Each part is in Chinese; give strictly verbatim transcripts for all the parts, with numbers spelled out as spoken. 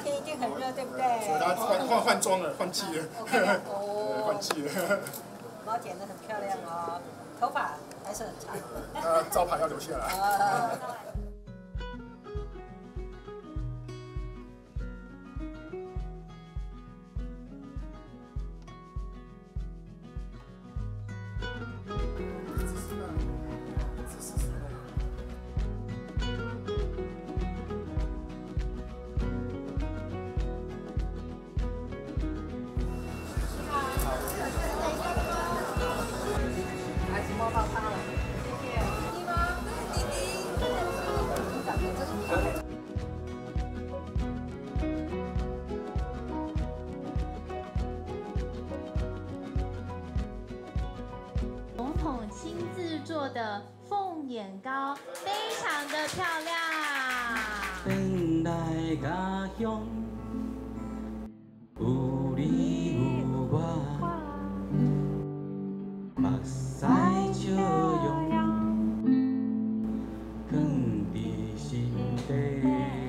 天一定很热，对不对？ 所以他换换换装了，换季了， 哦， 换季了。 毛剪得很漂亮哦，头发还是很长。 呃，招牌要留下来。 摸到它了，谢谢。弟吗？弟弟。你长得真漂亮。 总统亲自做的凤眼糕，非常的漂亮。 回来家乡，有你有我。 目屎笑容，藏伫心底。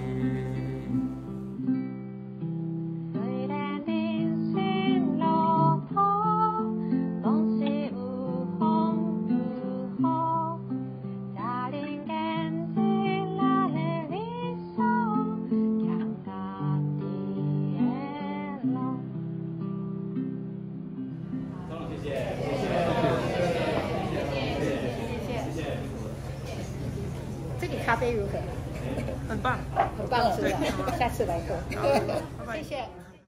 虽然人生路途总是有风有雨，才能坚持咱的理想，行家己的路。好，谢谢。 这个咖啡如何？ 很棒， 很棒，是吧？下次来喝。谢谢。